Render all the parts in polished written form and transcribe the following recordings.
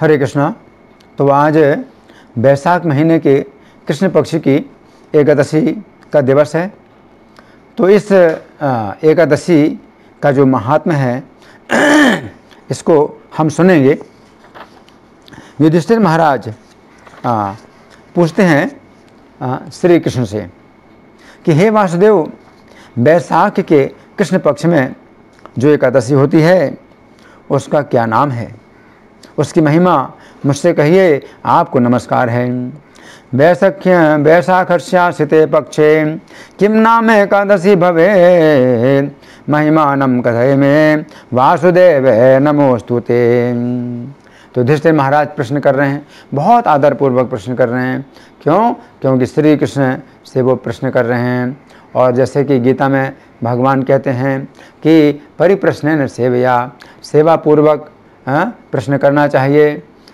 हरे कृष्णा। तो आज बैसाख महीने के कृष्ण पक्ष की एकादशी का दिवस है। तो इस एकादशी का जो महात्म्य है इसको हम सुनेंगे। युधिष्ठिर महाराज पूछते हैं श्री कृष्ण से कि हे वासुदेव, बैसाख के कृष्ण पक्ष में जो एकादशी होती है उसका क्या नाम है, उसकी महिमा मुझसे कहिए, आपको नमस्कार है। बैसाखस्यासिते पक्षे किम नाम एकादशी भवे, महिमानं कथय में वासुदेव नमोस्तुते। तो युधिष्ठिर महाराज प्रश्न कर रहे हैं, बहुत आदरपूर्वक प्रश्न कर रहे हैं। क्यों? क्योंकि श्री कृष्ण से वो प्रश्न कर रहे हैं। और जैसे कि गीता में भगवान कहते हैं कि परिप्रश्नेन सेवया, सेवा पूर्वक प्रश्न करना चाहिए,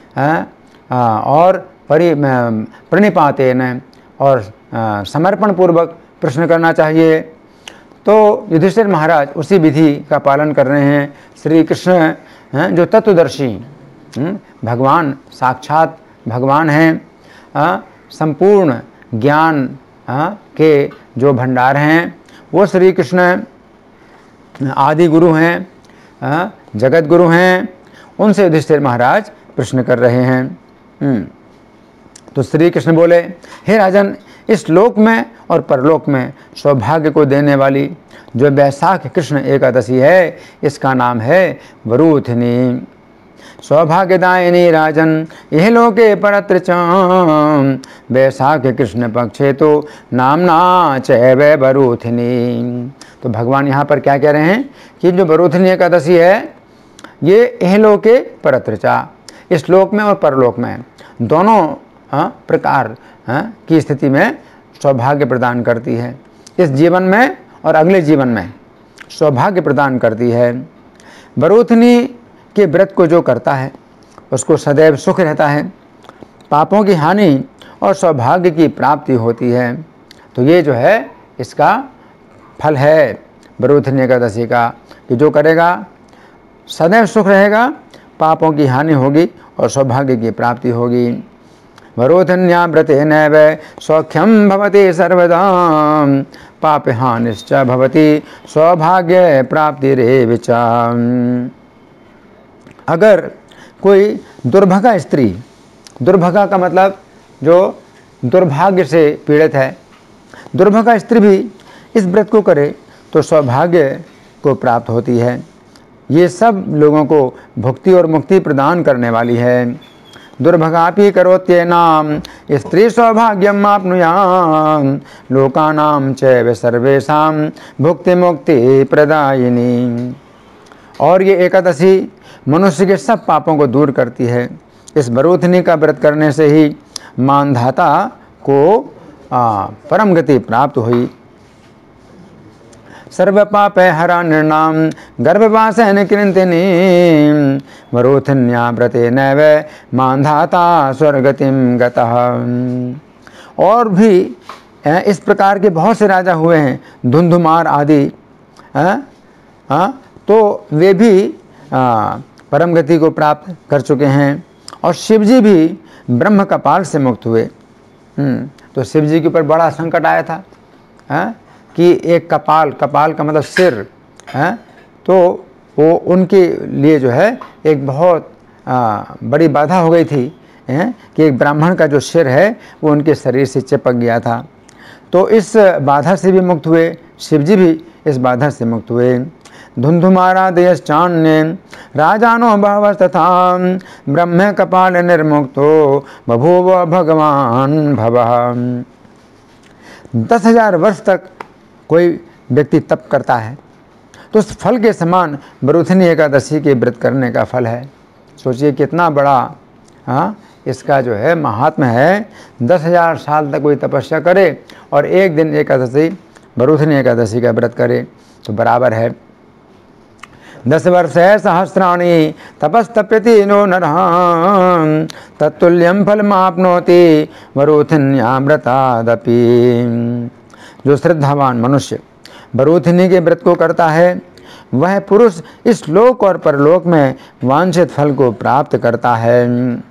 और प्रणिपातेन, और समर्पण पूर्वक प्रश्न करना चाहिए। तो युधिष्ठिर महाराज उसी विधि का पालन कर रहे हैं। श्री कृष्ण जो तत्वदर्शी भगवान, साक्षात भगवान हैं, संपूर्ण ज्ञान के जो भंडार हैं, वो श्री कृष्ण आदि गुरु हैं, जगत गुरु हैं। उनसे युधिष्ठिर महाराज प्रश्न कर रहे हैं। तो श्री कृष्ण बोले, हे राजन, इस लोक में और परलोक में सौभाग्य को देने वाली जो बैसाख कृष्ण एकादशी है, इसका नाम है वरूथिनी। सौभाग्यदायिनी राजन, यह लोके परत्र च, बैसाख कृष्ण पक्षे तो नामना चैव वरूथिनी। तो भगवान यहाँ पर क्या कह रहे हैं कि जो वरूथिनी एकादशी है, ये इहलोके परत्रचा, इस लोक में और परलोक में दोनों प्रकार की स्थिति में सौभाग्य प्रदान करती है। इस जीवन में और अगले जीवन में सौभाग्य प्रदान करती है। वरूथिनी के व्रत को जो करता है उसको सदैव सुख रहता है, पापों की हानि और सौभाग्य की प्राप्ति होती है। तो ये जो है इसका फल है वरूथिनी एकादशी का, कि जो करेगा सदैव सुख रहेगा, पापों की हानि होगी और सौभाग्य की प्राप्ति होगी। वरूथिन्या व्रतेनैव सौख्यम भवति सर्वदा, पापहानिश्च भवति सौभाग्य प्राप्तिरेव च। अगर कोई दुर्भगा स्त्री, दुर्भगा का मतलब जो दुर्भाग्य से पीड़ित है, दुर्भगा स्त्री भी इस व्रत को करे तो सौभाग्य को प्राप्त होती है। ये सब लोगों को भुक्ति और मुक्ति प्रदान करने वाली है। दुर्भगापि करोत्येनाम स्त्री सौभाग्यम आपनुयाम, लोकानाम चैव सर्वेषाम भुक्ति मुक्ति प्रदायिनी। और ये एकादशी मनुष्य के सब पापों को दूर करती है। इस वरूथिनी का व्रत करने से ही मानधाता को परम गति प्राप्त हुई। सर्व पाप हरा निर्णाम गर्भवासन कृंतिनी, वरूथिन्या व्रतेनैव मानधाता स्वर्गतिम गतः। और भी इस प्रकार के बहुत से राजा हुए हैं, धुंधुमार आदि, तो वे भी परम गति को प्राप्त कर चुके हैं। और शिवजी भी ब्रह्म कपाल से मुक्त हुए। तो शिवजी के ऊपर बड़ा संकट आया था कि एक कपाल, कपाल का मतलब सिर है, तो वो उनके लिए जो है एक बहुत बड़ी बाधा हो गई थी कि एक ब्राह्मण का जो सिर है वो उनके शरीर से चिपक गया था। तो इस बाधा से भी मुक्त हुए, शिवजी भी इस बाधा से मुक्त हुए। धुंधुमारादयश्चान्ये राजानो बहवस्तथा, ब्रह्म कपाल निर्मुक्तो बभूव भगवान भवः। 10,000 वर्ष तक कोई व्यक्ति तप करता है तो उस फल के समान वरूथिनी एकादशी के व्रत करने का फल है। सोचिए कितना बड़ा इसका जो है महात्म्य है। 10,000 साल तक कोई तपस्या करे और एक दिन एकादशी, वरूथिनी एकादशी का व्रत करे तो बराबर है 10 वर्ष सहस्राणि तपस्तप्यति नो नरः, तत्तुल्यं फलमाप्नोति वरूथिन्यां व्रतादपि। जो श्रद्धावान मनुष्य वरूथिनी के व्रत को करता है वह पुरुष इस लोक और परलोक में वांछित फल को प्राप्त करता है।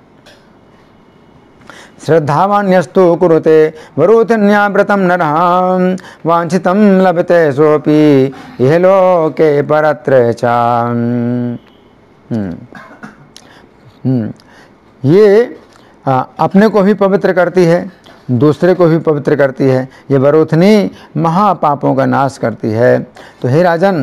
श्रद्धावान्यस्तु कुरुते वरूथन्याव्रतं नरः वांछितं लभते सोऽपि इह लोके परत्र च। ये अपने को भी पवित्र करती है, दूसरे को भी पवित्र करती है। ये वरूथनी महापापों का नाश करती है। तो हे राजन,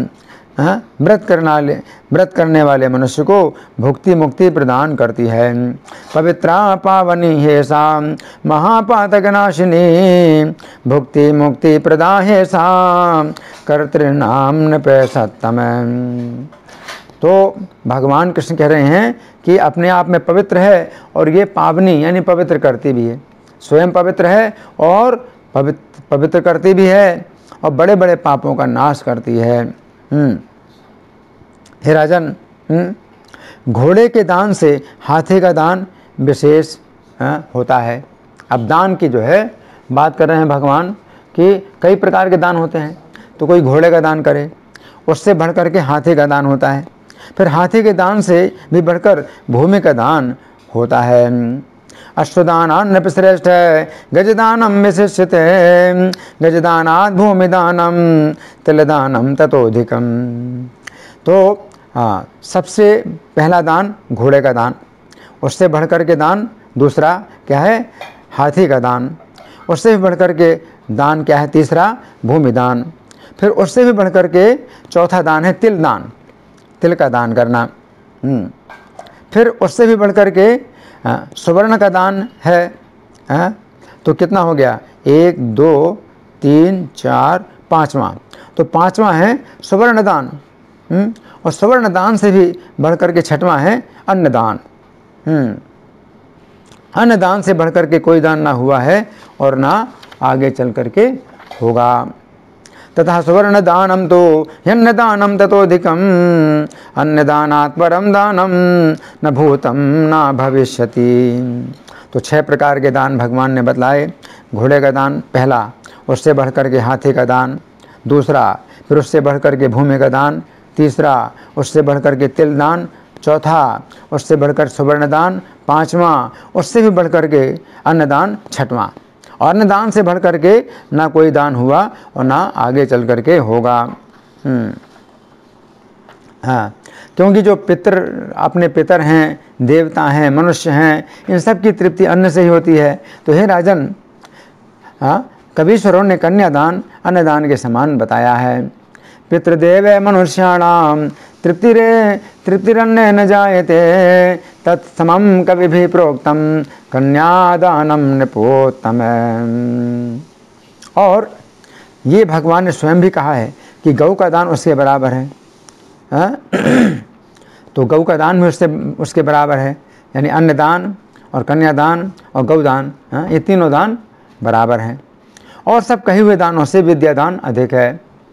व्रत करने वाले मनुष्य को भुक्ति मुक्ति प्रदान करती है। पवित्रा पावनी हे सा महापातकनाशिनी भुक्ति मुक्ति प्रदा हे सा कर्तृनाम नपैसत्तम। तो भगवान कृष्ण कह रहे हैं कि अपने आप में पवित्र है और ये पावनी यानी पवित्र करती भी है, स्वयं पवित्र है और पवित्र करती भी है और बड़े बड़े पापों का नाश करती है। हे राजन, घोड़े के दान से हाथी का दान विशेष होता है। अब दान की जो है बात कर रहे हैं भगवान कि कई प्रकार के दान होते हैं। तो कोई घोड़े का दान करे, उससे बढ़कर के हाथी का दान होता है। फिर हाथी के दान से भी बढ़कर भूमि का दान होता है। अश्वदानान्न श्रेष्ठ गजदानम विशिष्यते गजदानात् भूमिदानम तिलदानम ततोधिकम। तो सबसे पहला दान घोड़े का दान, उससे बढ़कर के दान दूसरा क्या है, हाथी का दान। उससे भी बढ़कर के दान क्या है, तीसरा भूमि दान। फिर उससे भी बढ़कर के चौथा दान है तिल दान, तिल का दान करना। फिर उससे भी बढ़कर के सुवर्ण का दान है। तो कितना हो गया, 1 2 3 4 5वां। तो 5वां है सुवर्ण दान। और सुवर्ण दान से भी बढ़कर के 6वां है अन्नदान। अन्नदान से बढ़कर के कोई दान ना हुआ है और ना आगे चल करके होगा। तथा सुवर्ण दानम तो अन्नदानम ततोधिकम अन्नदानात् परम दानम न भूतम न भविष्यति। तो 6 प्रकार के दान भगवान ने बतलाए। घोड़े का दान पहला, उससे बढ़कर के हाथी का दान दूसरा, फिर उससे बढ़कर के भूमि का दान तीसरा, उससे बढ़कर के तिल दान चौथा, उससे बढ़कर सुवर्ण दान 5वां, उससे भी बढ़कर के अन्नदान 6वां। और अन्नदान से बढ़कर के ना कोई दान हुआ और ना आगे चल करके होगा। हाँ, क्योंकि जो अपने पितर हैं, देवता हैं, मनुष्य हैं, इन सब की तृप्ति अन्न से ही होती है। तो हे राजन, कबीश्वरों ने कन्यादान अन्नदान के समान बताया है। पितृदेव मनुष्याणाम तृप्तिरन्ने न जायते तत्समं कविभिः प्रोक्तम कन्यादानम नृपोत्तम। और ये भगवान ने स्वयं भी कहा है कि गौ का दान उसके बराबर है। तो गौ का दान भी उसके बराबर है, यानी अन्नदान और कन्यादान और गौदान, ये तीनों दान बराबर हैं। और सब कहे हुए दानों से विद्यादान अधिक है।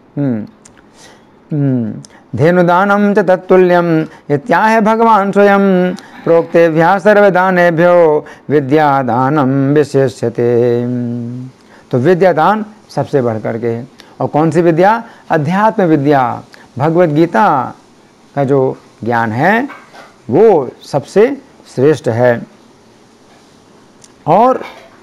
धेनुदानम च तत्तुल्यम इत्याह भगवान स्वयं प्रोक्तेभ्यः सर्वदानेभ्यो विद्यादानम विशिष्यते। तो विद्यादान सबसे बढ़कर के है। और कौन सी विद्या? अध्यात्म विद्या, भगवत गीता का जो ज्ञान है वो सबसे श्रेष्ठ है। और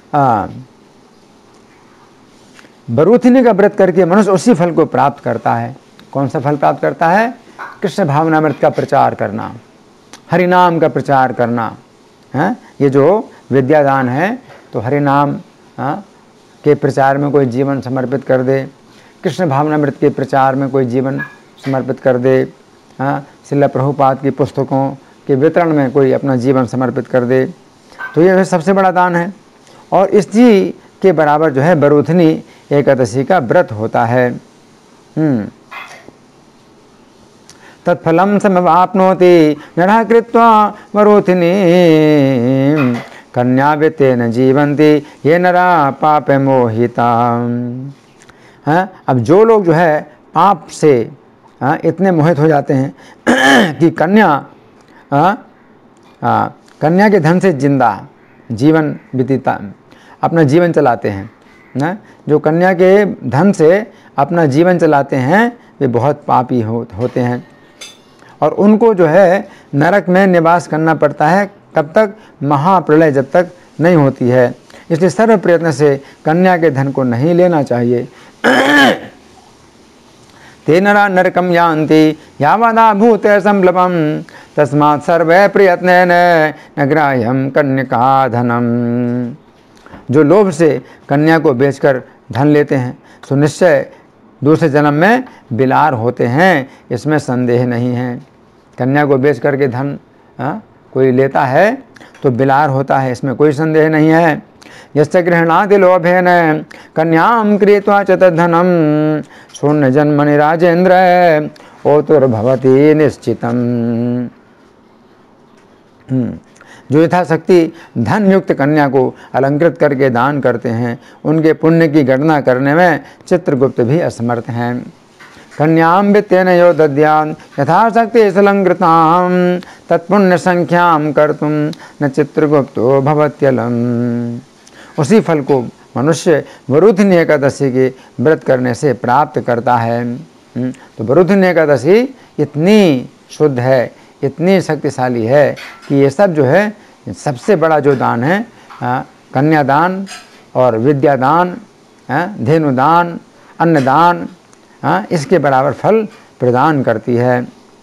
बरूथिनी का व्रत करके मनुष्य उसी फल को प्राप्त करता है। कौन सा फल प्राप्त करता है? कृष्ण भावनामृत का प्रचार करना, हरिनाम का प्रचार करना है। ये जो विद्यादान है, तो हरिनाम के प्रचार में कोई जीवन समर्पित कर दे, कृष्ण भावनामृत के प्रचार में कोई जीवन समर्पित कर दे, श्रील प्रभुपाद की पुस्तकों के वितरण में कोई अपना जीवन समर्पित कर दे, तो यह सबसे बड़ा दान है। और इसी के बराबर जो है बरूथनी एकादशी का व्रत होता है। तत्फलम समवाप्नोति नरः कृत्वा वरूथिनी कन्याव्रतेन जीवन्ति ये नरा पाप मोहिता। अब जो लोग जो है पाप से इतने मोहित हो जाते हैं कि कन्या के धन से जिंदा जीवन व्यतीता अपना जीवन चलाते हैं, जो कन्या के धन से अपना जीवन चलाते हैं वे बहुत पापी होते हैं और उनको जो है नरक में निवास करना पड़ता है। कब तक? महाप्रलय जब तक नहीं होती है। इसलिए सर्व प्रयत्न से कन्या के धन को नहीं लेना चाहिए। ते नरा नरकम यान्ति यावदा भूत संप्लवम तस्मात् सर्वे प्रयत्नेन न ग्राह्यम कन्यका धनम। जो लोभ से कन्या को बेचकर धन लेते हैं सो निश्चय दूसरे जन्म में बिलार होते हैं, इसमें संदेह नहीं है। कन्या को बेच करके धन कोई लेता है तो बिलार होता है, इसमें कोई संदेह नहीं है। यस्य गृह्णाति लोभेन कन्यां कृत्वा च तद्धनम शून्य जन्मनि राजेन्द्र ओतुर्भवति निश्चितम। जो यथाशक्ति धन युक्त कन्या को अलंकृत करके दान करते हैं, उनके पुण्य की गणना करने में चित्रगुप्त भी असमर्थ हैं। कन्यां वित्तेन यो दद्यात् यथाशक्ति अलंकृतां तत्पुण्य संख्यां कर्तुं न चित्रगुप्तो भवत्यलम्। उसी फल को मनुष्य वरुधिनी एकादशी के व्रत करने से प्राप्त करता है। तो वरुधिनी एकादशी इतनी शुद्ध है, इतनी शक्तिशाली है कि ये सब जो है सबसे बड़ा जो दान है कन्यादान और विद्यादान, धेनुदान, अन्नदान, इसके बराबर फल प्रदान करती है।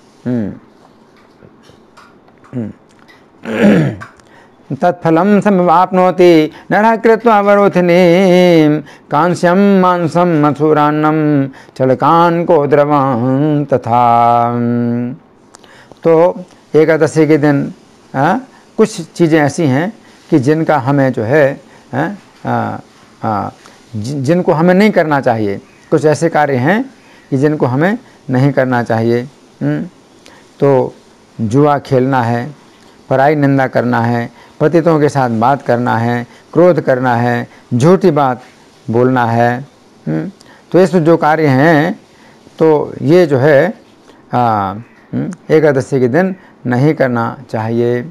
तत्फलम समवाप्नोति नरः कृत्वा वरुथिनीं कांस्यं मांसं मथुरान्नं चलकान् को द्रवां तथा। तो एकादशी के दिन कुछ चीज़ें ऐसी हैं कि जिनका हमें जो है जिनको हमें नहीं करना चाहिए। कुछ ऐसे कार्य हैं कि जिनको हमें नहीं करना चाहिए। तो जुआ खेलना है, पराई निंदा करना है, पतितों के साथ बात करना है, क्रोध करना है, झूठी बात बोलना है। तो ये जो कार्य हैं तो ये जो है एकादशी के दिन नहीं करना चाहिए।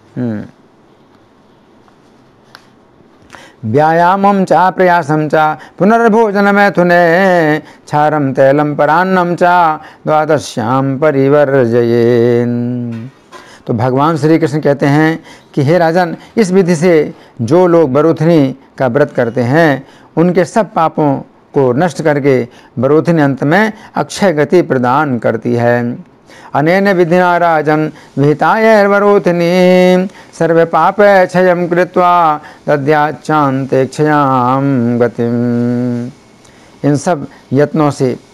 व्यायामं च प्रयासं च पुनर्भोजनमैथुने क्षारं तैलं परान्नं च द्वादश्यां परिवर्जयेन्। तो भगवान श्री कृष्ण कहते हैं कि हे राजन, इस विधि से जो लोग वरुथिनी का व्रत करते हैं उनके सब पापों को नष्ट करके वरुथिनी अंत में अक्षय गति प्रदान करती है। अनेन विधिना राजन विहिताय वरुथिनी सर्वे पापे क्षयं कृत्वा दद्याच्चान्ते क्षयां गतिम। इन सब यत्नों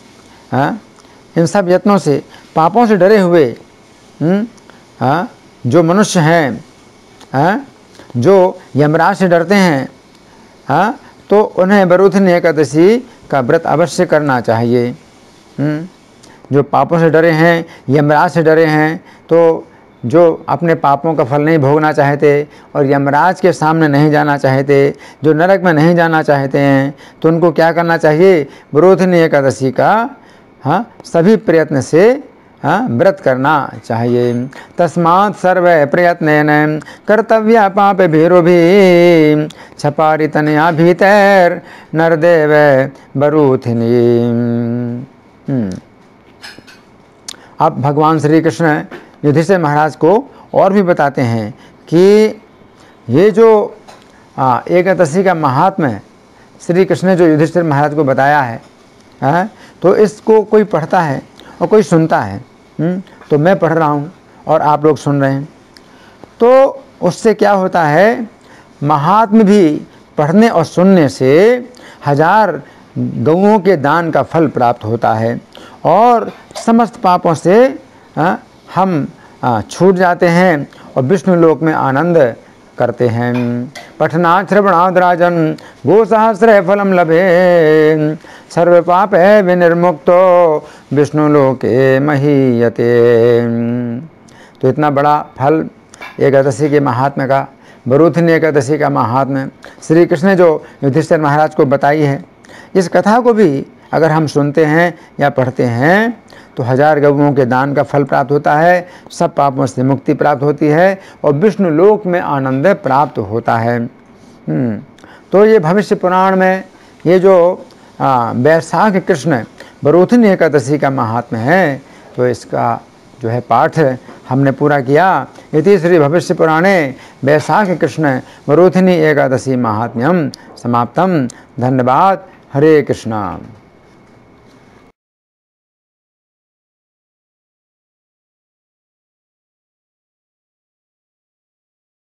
से पापों से डरे हुए जो मनुष्य हैं, जो यमराज से डरते हैं, तो उन्हें वरुथिनी एकादशी का व्रत अवश्य करना चाहिए। जो पापों से डरे हैं, यमराज से डरे हैं, तो जो अपने पापों का फल नहीं भोगना चाहते और यमराज के सामने नहीं जाना चाहते, जो नरक में नहीं जाना चाहते हैं, तो उनको क्या करना चाहिए? वरुथिनी एकादशी का सभी प्रयत्न से व्रत करना चाहिए। तस्मात् सर्वे प्रयत्नेन कर्तव्या पापे भीरुभिः छपारितनया भीतैर् नरदेव वरुथिनी। अब भगवान श्री कृष्ण युधिष्ठिर महाराज को और भी बताते हैं कि ये जो एकादशी का महात्म्य श्री कृष्ण ने जो युधिष्ठिर महाराज को बताया है, तो इसको कोई पढ़ता है और कोई सुनता है। तो मैं पढ़ रहा हूँ और आप लोग सुन रहे हैं, तो उससे क्या होता है? महात्म्य भी पढ़ने और सुनने से 1000 गौओं के दान का फल प्राप्त होता है और समस्त पापों से हम छूट जाते हैं और विष्णु लोक में आनंद करते हैं। पठनात् श्रवणात् राजन गोसहस्रे फलम लभे सर्व पापे विनिर्मुक्तो विष्णु लोके महीयते। तो इतना बड़ा फल एकादशी के महात्म्य का, वरुथिनी एकादशी का महात्म्य श्री कृष्ण ने जो युधिष्ठिर महाराज को बताई है, इस कथा को भी अगर हम सुनते हैं या पढ़ते हैं तो 1000 गौओं के दान का फल प्राप्त होता है, सब पापों से मुक्ति प्राप्त होती है और विष्णु लोक में आनंद प्राप्त होता है। तो ये भविष्य पुराण में ये जो वैशाख कृष्ण वरोधिनी एकादशी का महात्म्य है। तो इसका जो है पाठ हमने पूरा किया। इति श्री भविष्य पुराणे वैशाख कृष्ण वरोधिनी एकादशी महात्म्यम समाप्तम। धन्यवाद। हरे कृष्णा।